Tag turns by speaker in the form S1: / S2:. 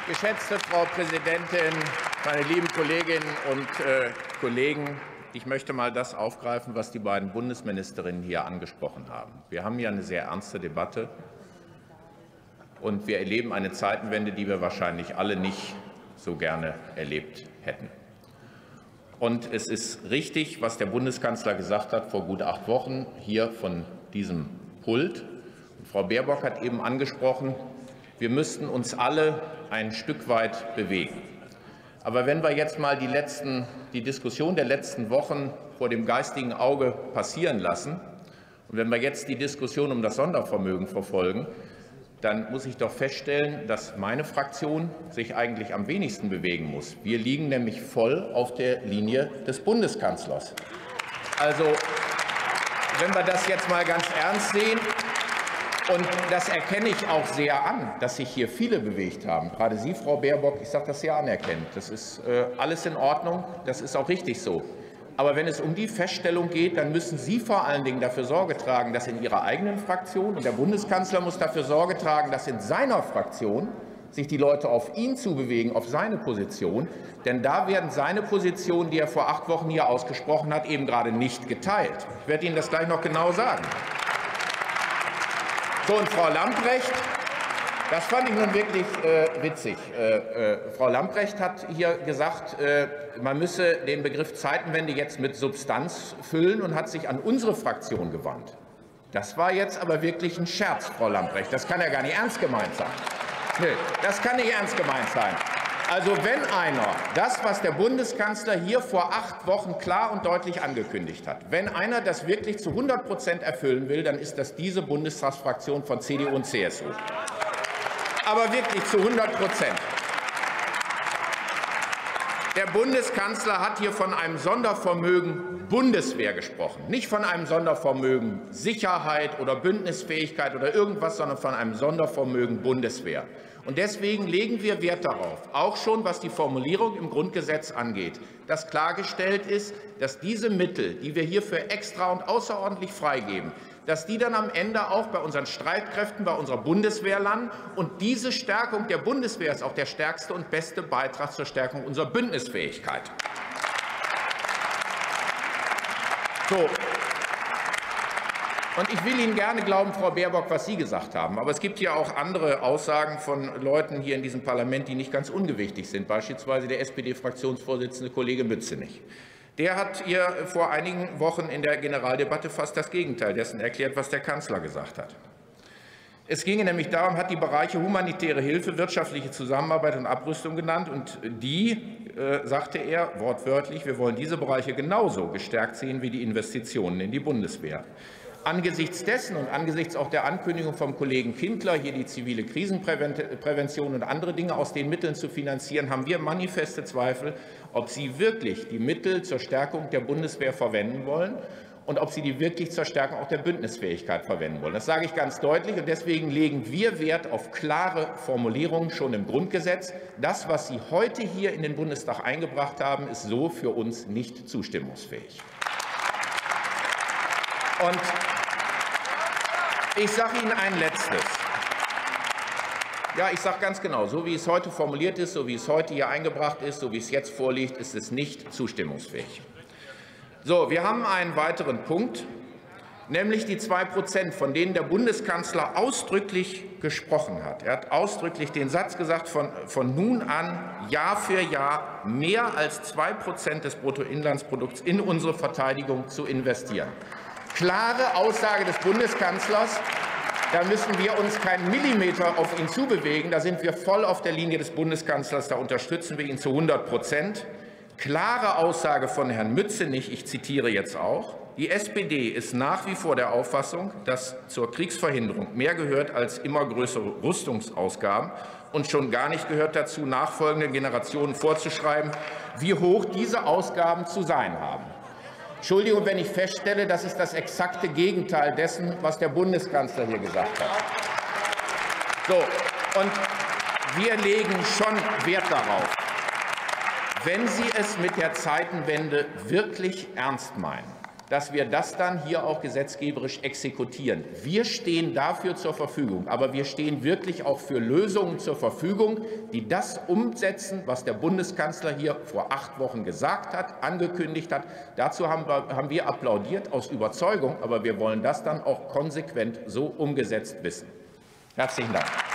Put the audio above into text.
S1: Geschätzte Frau Präsidentin, meine lieben Kolleginnen und Kollegen! Ich möchte mal das aufgreifen, was die beiden Bundesministerinnen hier angesprochen haben. Wir haben hier eine sehr ernste Debatte, und wir erleben eine Zeitenwende, die wir wahrscheinlich alle nicht so gerne erlebt hätten. Und es ist richtig, was der Bundeskanzler gesagt hat vor gut 8 Wochen hier von diesem Pult. Und Frau Baerbock hat eben angesprochen, wir müssten uns alle ein Stück weit bewegen. Aber wenn wir jetzt mal die Diskussion der letzten Wochen vor dem geistigen Auge passieren lassen und wenn wir jetzt die Diskussion um das Sondervermögen verfolgen, dann muss ich doch feststellen, dass meine Fraktion sich eigentlich am wenigsten bewegen muss. Wir liegen nämlich voll auf der Linie des Bundeskanzlers. Also, wenn wir das jetzt mal ganz ernst sehen, und das erkenne ich auch sehr an, dass sich hier viele bewegt haben. Gerade Sie, Frau Baerbock, ich sage das sehr anerkennend. Das ist alles in Ordnung, das ist auch richtig so. Aber wenn es um die Feststellung geht, dann müssen Sie vor allen Dingen dafür Sorge tragen, dass in Ihrer eigenen Fraktion, und der Bundeskanzler muss dafür Sorge tragen, dass in seiner Fraktion sich die Leute auf ihn zubewegen, auf seine Position. Denn da werden seine Positionen, die er vor 8 Wochen hier ausgesprochen hat, eben gerade nicht geteilt. Ich werde Ihnen das gleich noch genau sagen. So, und Frau Lambrecht, das fand ich nun wirklich witzig. Frau Lambrecht hat hier gesagt, man müsse den Begriff Zeitenwende jetzt mit Substanz füllen und hat sich an unsere Fraktion gewandt. Das war jetzt aber wirklich ein Scherz, Frau Lambrecht. Das kann ja gar nicht ernst gemeint sein. Nö, das kann nicht ernst gemeint sein. Also wenn einer das, was der Bundeskanzler hier vor 8 Wochen klar und deutlich angekündigt hat, wenn einer das wirklich zu 100% erfüllen will, dann ist das diese Bundestagsfraktion von CDU und CSU. Aber wirklich zu 100%. Der Bundeskanzler hat hier von einem Sondervermögen Bundeswehr gesprochen. Nicht von einem Sondervermögen Sicherheit oder Bündnisfähigkeit oder irgendwas, sondern von einem Sondervermögen Bundeswehr. Und deswegen legen wir Wert darauf, auch schon was die Formulierung im Grundgesetz angeht, dass klargestellt ist, dass diese Mittel, die wir hier für extra und außerordentlich freigeben, dass die dann am Ende auch bei unseren Streitkräften, bei unserer Bundeswehr landen. Und diese Stärkung der Bundeswehr ist auch der stärkste und beste Beitrag zur Stärkung unserer Bündnisfähigkeit. So. Und ich will Ihnen gerne glauben, Frau Baerbock, was Sie gesagt haben. Aber es gibt ja auch andere Aussagen von Leuten hier in diesem Parlament, die nicht ganz ungewichtig sind, beispielsweise der SPD-Fraktionsvorsitzende Kollege Mützenich. Der hat hier vor einigen Wochen in der Generaldebatte fast das Gegenteil dessen erklärt, was der Kanzler gesagt hat. Es ginge nämlich darum, hat die Bereiche humanitäre Hilfe, wirtschaftliche Zusammenarbeit und Abrüstung genannt. Und die, sagte er wortwörtlich, wir wollen diese Bereiche genauso gestärkt sehen wie die Investitionen in die Bundeswehr. Angesichts dessen und angesichts auch der Ankündigung vom Kollegen Kindler, hier die zivile Krisenprävention und andere Dinge aus den Mitteln zu finanzieren, haben wir manifeste Zweifel, ob Sie wirklich die Mittel zur Stärkung der Bundeswehr verwenden wollen und ob Sie die wirklich zur Stärkung auch der Bündnisfähigkeit verwenden wollen. Das sage ich ganz deutlich, und deswegen legen wir Wert auf klare Formulierungen schon im Grundgesetz. Das, was Sie heute hier in den Bundestag eingebracht haben, ist so für uns nicht zustimmungsfähig. Und ich sage Ihnen ein Letztes. Ja, ich sage ganz genau, so wie es heute formuliert ist, so wie es heute hier eingebracht ist, so wie es jetzt vorliegt, ist es nicht zustimmungsfähig. So, wir haben einen weiteren Punkt, nämlich die 2%, von denen der Bundeskanzler ausdrücklich gesprochen hat. Er hat ausdrücklich den Satz gesagt, von nun an Jahr für Jahr mehr als 2% des Bruttoinlandsprodukts in unsere Verteidigung zu investieren. Klare Aussage des Bundeskanzlers. Da müssen wir uns keinen Millimeter auf ihn zubewegen. Da sind wir voll auf der Linie des Bundeskanzlers. Da unterstützen wir ihn zu 100%. Klare Aussage von Herrn Mützenich, ich zitiere jetzt auch. Die SPD ist nach wie vor der Auffassung, dass zur Kriegsverhinderung mehr gehört als immer größere Rüstungsausgaben und schon gar nicht gehört dazu, nachfolgenden Generationen vorzuschreiben, wie hoch diese Ausgaben zu sein haben. Entschuldigung, wenn ich feststelle, das ist das exakte Gegenteil dessen, was der Bundeskanzler hier gesagt hat. So, und wir legen schon Wert darauf, wenn Sie es mit der Zeitenwende wirklich ernst meinen, dass wir das dann hier auch gesetzgeberisch exekutieren. Wir stehen dafür zur Verfügung, aber wir stehen wirklich auch für Lösungen zur Verfügung, die das umsetzen, was der Bundeskanzler hier vor 8 Wochen gesagt hat, angekündigt hat. Dazu haben wir applaudiert aus Überzeugung, aber wir wollen das dann auch konsequent so umgesetzt wissen. Herzlichen Dank.